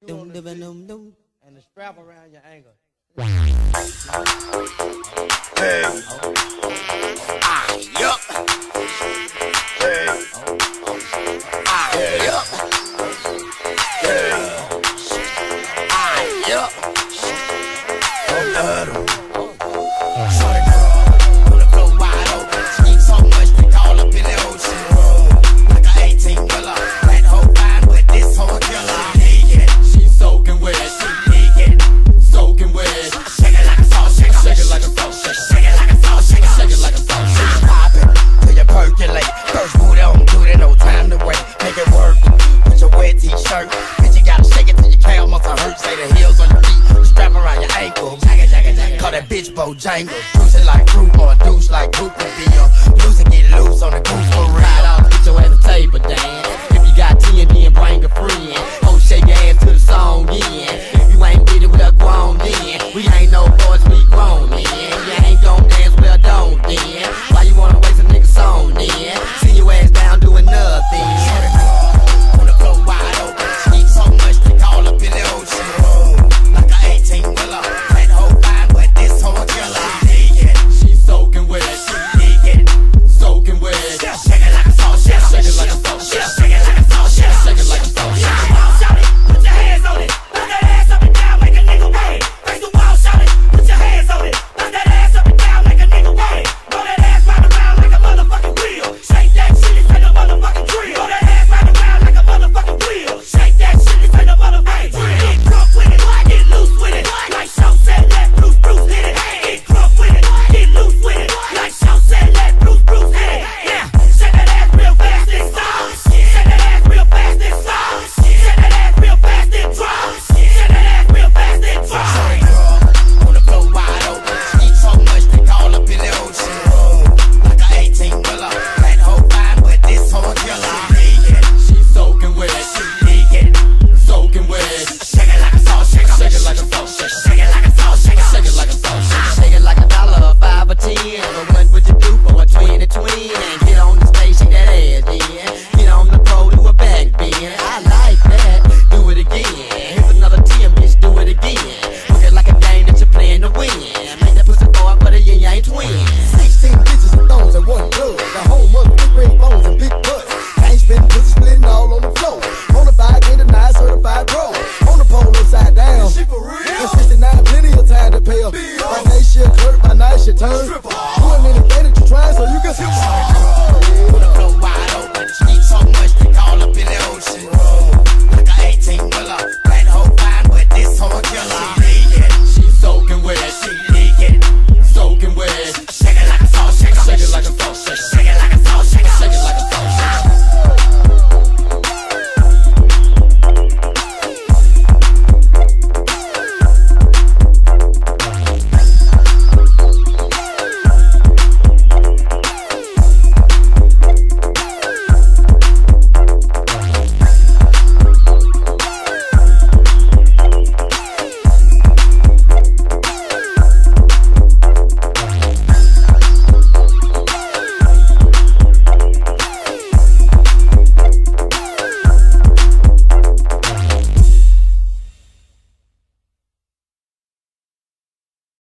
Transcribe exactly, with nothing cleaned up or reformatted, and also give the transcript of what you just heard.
Dum dum dum dum. And the strap around your ankle. Hey. Ah, yup. Hey. Ah, yup. Hey. Ah, yup. Oh, Lord. Shorty girl, wanna blow wide open. She eat so much, we call up in the ocean. Like a eighteen wheeler. That whole fine, but this whole killer. Naked. She soaking wet. She naked. Soaking wet. Shake it like a salt shaker. Shake it like a salt shaker. Shake it like a salt shaker. Shake it like a salt shaker. Pop it till you percolate. First boot on, do it, no time to wait. Make it work with your wet t-shirt. Bitch, you gotta shake it till your calf muscle hurt. Say the heels on your feet, the strap around your ankle. Call that bitch Bojangles. Juice it like fruit or a douche like Cooper Beer. Loose and get loose on the goose for real.